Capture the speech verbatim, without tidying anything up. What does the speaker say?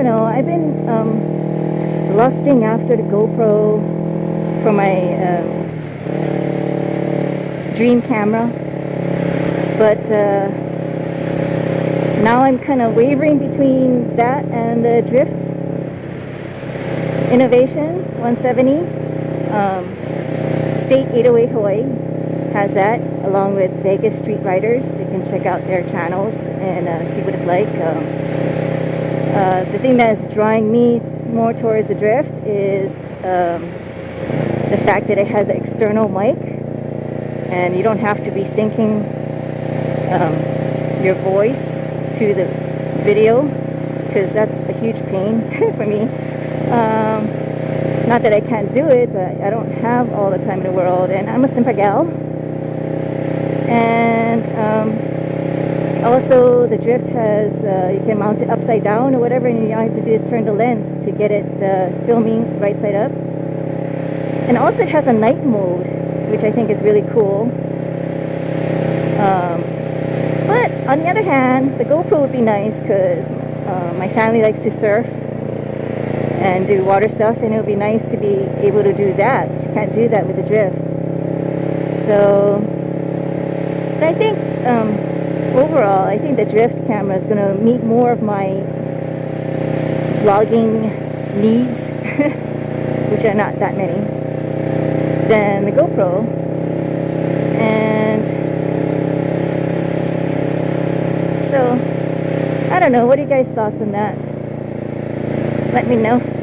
know, I've been um, lusting after the GoPro for my um, dream camera, but uh, now I'm kind of wavering between that and the Drift Innovation one seventy. um, State eight oh eight Hawaii has that, along with Vegas Street Riders. You can check out their channels and uh, see what it's like. Um, uh, the thing that is drawing me more towards the Drift is um, the fact that it has an external mic, and you don't have to be syncing um, your voice to the video, because that's a huge pain for me. Um, not that I can't do it, but I don't have all the time in the world, and I'm a simple gal. And um, also the Drift has, uh, you can mount it upside down or whatever, and all you have to do is turn the lens to get it uh, filming right side up. And also it has a night mode, which I think is really cool. Um, but on the other hand, the GoPro would be nice, because uh, my family likes to surf and do water stuff, and it would be nice to be able to do that. You can't do that with the Drift. So, but I think um, overall, I think the Drift camera is going to meet more of my vlogging needs, which are not that many, than the GoPro. And so, I don't know, what are you guys' thoughts on that? Let me know.